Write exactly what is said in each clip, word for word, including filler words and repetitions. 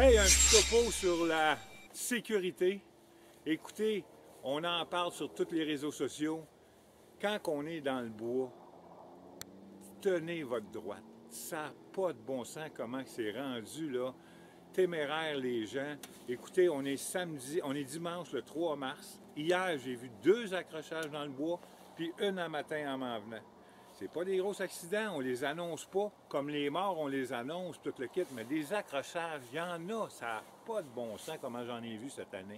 Hey, un petit topo sur la sécurité. Écoutez, on en parle sur tous les réseaux sociaux. Quand on est dans le bois, tenez votre droite. Ça n'a pas de bon sens comment c'est rendu là. Téméraire les gens. Écoutez, on est samedi, on est dimanche le trois mars. Hier, j'ai vu deux accrochages dans le bois, puis une un matin en m'en venant. C'est pas des gros accidents, on les annonce pas. Comme les morts, on les annonce, tout le kit, mais des accrochages, il y en a, ça n'a pas de bon sens comment j'en ai vu cette année.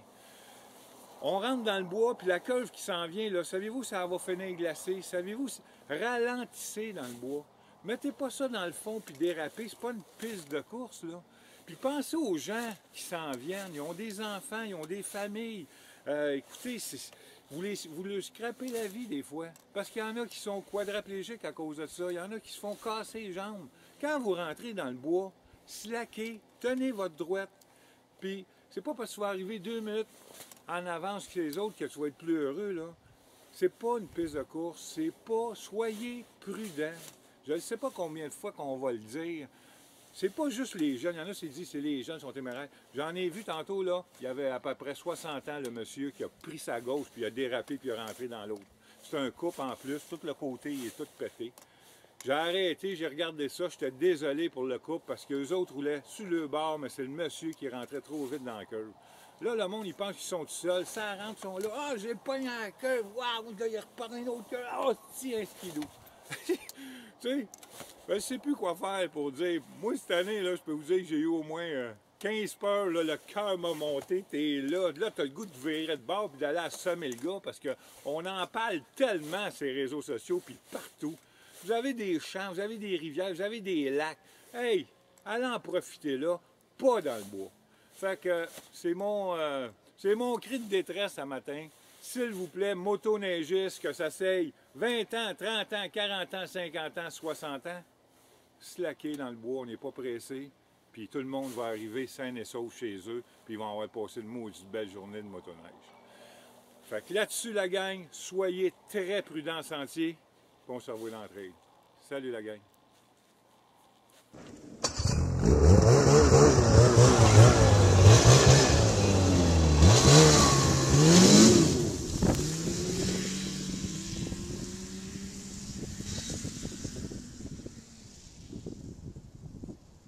On rentre dans le bois, puis la curve qui s'en vient, là, savez-vous, ça va finir glacé. Savez-vous, ralentissez dans le bois. Mettez pas ça dans le fond puis dérapez, c'est pas une piste de course, là. Puis pensez aux gens qui s'en viennent, ils ont des enfants, ils ont des familles. Euh, écoutez, vous, les, vous leur scrapez la vie des fois. Parce qu'il y en a qui sont quadraplégiques à cause de ça, il y en a qui se font casser les jambes. Quand vous rentrez dans le bois, slackez, tenez votre droite. Puis, c'est pas parce que tu vas arriver deux minutes en avance que les autres que tu vas être plus heureux, là. C'est pas une piste de course, c'est pas, soyez prudents. Je ne sais pas combien de fois qu'on va le dire. C'est pas juste les jeunes, il y en a qui disent c'est les jeunes qui sont téméraires. J'en ai vu tantôt, là, il y avait à peu près soixante ans, le monsieur qui a pris sa gauche, puis il a dérapé, puis il est rentré dans l'autre. C'est un couple en plus, tout le côté, il est tout pété. J'ai arrêté, j'ai regardé ça, j'étais désolé pour le couple, parce que les autres roulaient sur le bord, mais c'est le monsieur qui rentrait trop vite dans la curve. Là, le monde, il pense qu'ils sont tout seuls, ça rentre, ils sont là, ah, oh, j'ai pogné la curve, waouh, là, il repart une autre curve, ah, oh, tiens, un skidoo. Tu sais, ben, je sais plus quoi faire pour dire. Moi, cette année, là, je peux vous dire que j'ai eu au moins euh, quinze peurs, là, le cœur m'a monté, t'es là, là, t'as le goût de virer de bord puis d'aller assommer le gars parce qu'on en parle tellement sur les réseaux sociaux puis partout. Vous avez des champs, vous avez des rivières, vous avez des lacs. Hey, allez en profiter là, pas dans le bois. Fait que c'est mon, euh, c'est mon cri de détresse ce matin. S'il vous plaît, motoneigiste, que ça s'aille vingt ans, trente ans, quarante ans, cinquante ans, soixante ans, slacker dans le bois, on n'est pas pressé, puis tout le monde va arriver sain et sauf chez eux, puis ils vont avoir passé une maudite belle journée de motoneige. Fait que là-dessus, la gang, soyez très prudents en sentier, puis on se revoit dans le trail. Salut la gang!